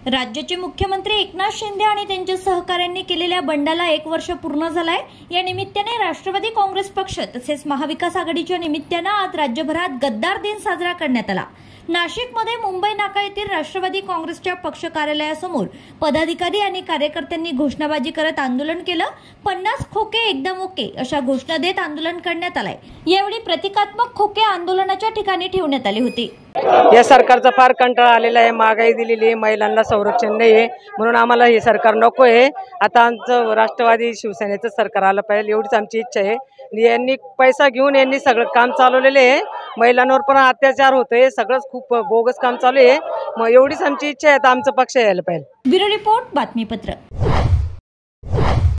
राज्याचे मुख्यमंत्री एकनाथ शिंदे आणि त्यांच्या सहकाऱ्यांनी केलेल्या बंडाला 1 वर्ष पूर्ण झालंय। या निमित्ताने राष्ट्रवादी काँग्रेस पक्ष तसेच महाविकास आघाडीच्या निमित्ताने आज राज्यभरात गद्दार दिन साजरा करण्यात आला। नाशिकमध्ये मुंबई नाका येथील राष्ट्रवादी काँग्रेसच्या पक्ष कार्यालयासमोर पदाधिकारी आणि कार्यकर्त्यांनी घोषणाबाजी करत आंदोलन केलं। 50 खोके एकदम ओके अशा घोषणा देत आंदोलन करण्यात आलंय। यावेळी प्रतिकात्मक खोके आंदोलनाच्या ठिकाणी ठेवण्यात आले होते। या सरकारचा फार कंटाळा आलेला आहे। महागाई दिलेली आहे, महिलांना संरक्षण नाही आहे, म्हणून आम्हाला हे सरकार नको आहे। आता आमचं राष्ट्रवादी शिवसेनेचं सरकार आलं पाहिजे एवढीच आमची इच्छा आहे। यांनी पैसा घेऊन यांनी सगळं काम चालवलेले आहे, महिलांवर पण अत्याचार होतोय, सगळंच खूप बोगस काम चालू आहे। मग एवढीच आमची इच्छा आहे, आता आमचा पक्ष यायला पाहिजे। ब्युरो रिपोर्ट बातमीपत्र।